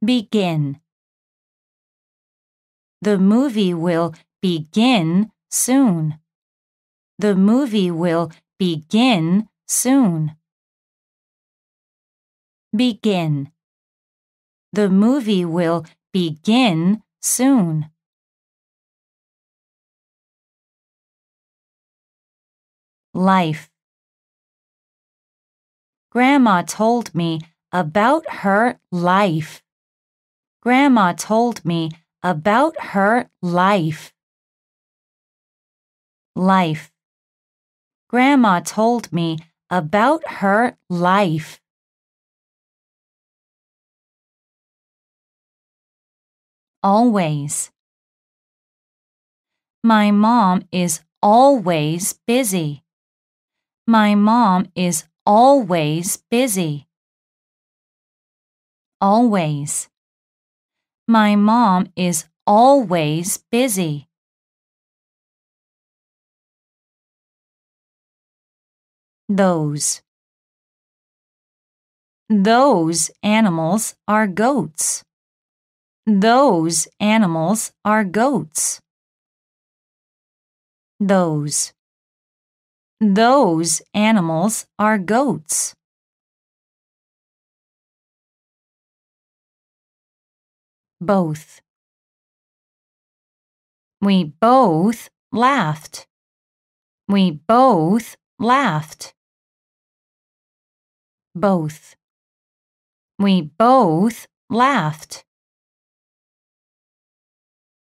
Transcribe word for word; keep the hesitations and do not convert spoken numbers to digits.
begin. The movie will begin soon. The movie will begin soon. Begin. The movie will begin soon. Life. Grandma told me about her life. Grandma told me about her life. Life. Grandma told me about her life. Always. My mom is always busy. My mom is always busy. Always. My mom is always busy. Those. Those animals are goats. Those animals are goats. Those. Those animals are goats. Both. We both laughed. We both laughed. Both. We both laughed.